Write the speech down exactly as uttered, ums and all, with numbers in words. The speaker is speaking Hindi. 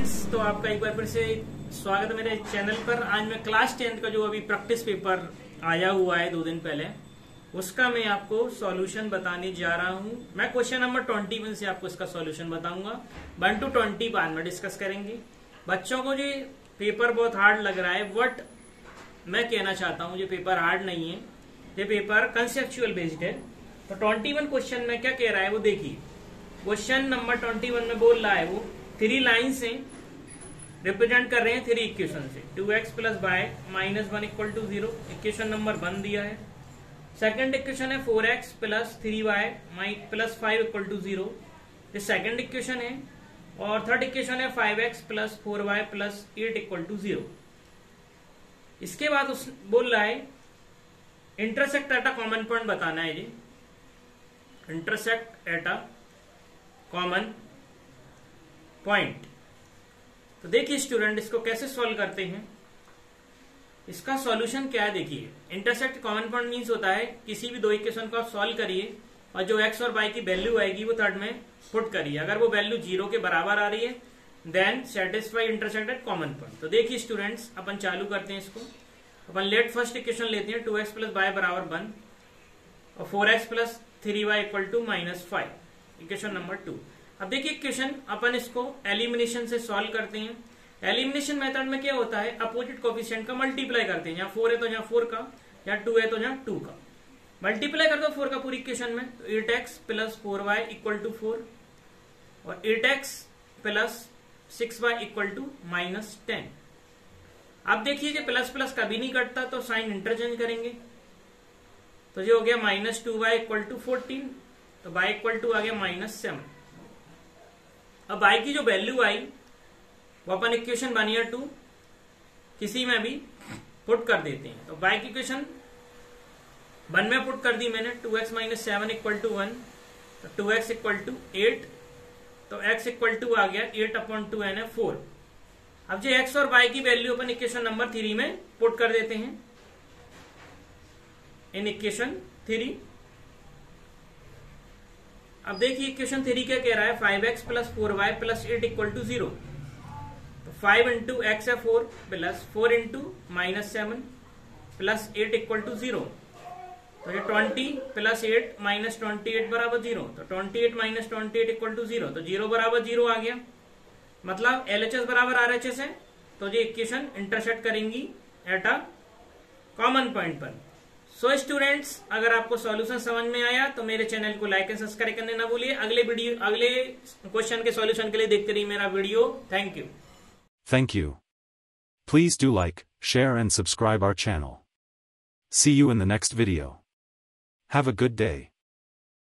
फ्रेंड्स, तो आपका एक बार फिर से स्वागत है मेरे चैनल पर। आज मैं क्लास टेंथ का जो अभी प्रैक्टिस पेपर आया हुआ है दो दिन पहले, उसका मैं आपको सॉल्यूशन बताने जा रहा हूं। मैं क्वेश्चन नंबर ट्वेंटी वन से आपको इसका सॉल्यूशन बताऊंगा। वन टू ट्वेंटी बाद में डिस्कस करेंगे। बच्चों को ये पेपर बहुत हार्ड लग रहा है, बट मैं कहना चाहता हूँ ये पेपर हार्ड नहीं है, ये पेपर कंसेप्चुअल बेस्ड है। तो ट्वेंटी वन क्वेश्चन में क्या कह रहा है वो देखिए। क्वेश्चन नंबर ट्वेंटी वन में बोल रहा है वो थ्री लाइन से रिप्रेजेंट कर रहे हैं थ्री इक्वेशन से। Two x plus y minus one equal to zero, equation number one दिया है। सेकंड इक्वेशन है four x plus three y plus five equal to zero, ये सेकंड इक्वेशन है। और थर्ड इक्वेशन है five x plus four y plus eight equal to zero. इसके बाद उस बोल रहा है intersect at a common point बताना है जी। Intersect at a common point. तो देखिए स्टूडेंट, इसको कैसे सॉल्व करते हैं। इसका सॉल्यूशन क्या है देखिए। इंटरसेक्ट कॉमन पॉइंट मींस होता है किसी भी दो इक्वेशन को आप सॉल्व करिए और जो एक्स और वाई की वैल्यू आएगी वो थर्ड में पुट करिए। अगर वो वैल्यू जीरो के बराबर आ रही है then satisfy intersect at common point. तो देखिए स्टूडेंट्स, अपन चालू करते हैं इसको। अपन लेट फर्स्ट इक्वेशन लेते हैं, टू एक्स प्लस वाई बराबर वन और four x plus three y equal to minus five, equation number two. अब देखिए इक्वेशन अपन इसको एलिमिनेशन से सॉल्व करते हैं। एलिमिनेशन मेथड में क्या होता है, अपोजिट कोफिशिएंट का मल्टीप्लाई करते हैं। यहाँ फोर है तो यहाँ फोर का, यहाँ टू है तो यहाँ टू का मल्टीप्लाई कर दो फोर का पूरी इक्वेशन में। तो eight x plus four y equal to four और eight x plus six y equal to minus ten. अब देखिए जो प्लस प्लस कभी नहीं कटता तो साइन इंटरचेंज करेंगे। तो जो हो गया minus two y equal to fourteen, तो वाई इक्वल टू आ गया माइनस सेवन। अब वाई की जो वैल्यू आई वो अपन इक्वेशन वन या टू किसी में भी पुट कर देते हैं। तो वाई की इक्वेशन वन में पुट कर दी मैंने, two x minus seven equal to one, तो two x equal to eight, तो x इक्वल टू आ गया एट अपॉन टू एन है फोर। अब जो x और y की वैल्यू अपन इक्वेशन नंबर थ्री में पुट कर देते हैं इन इक्वेशन थ्री। अब देखिए इक्वेशन थ्री क्या कह रहा है, five x plus four y plus eight equal to zero. तो फाइव इंटू एक्स है four plus four into minus seven plus eight equal to zero. तो ये twenty plus eight minus twenty eight बराबर जीरो। तो twenty eight minus twenty eight equal to zero, तो जीरो बराबर जीरो आ गया। मतलब एलएचएस बराबर आरएचएस है। तो ये इक्वेशन इंटरसेक्ट करेंगी एट अ कॉमन पॉइंट पर। सो स्टूडेंट्स, अगर आपको सॉल्यूशन समझ में आया तो मेरे चैनल को लाइक एंड सब्सक्राइब करने ना भूलिए। अगले वीडियो अगले क्वेश्चन के सॉल्यूशन के लिए देखते रहिए मेरा video. Thank you. Thank you. Please do like, share and subscribe our channel. See you in the next video. Have a good day.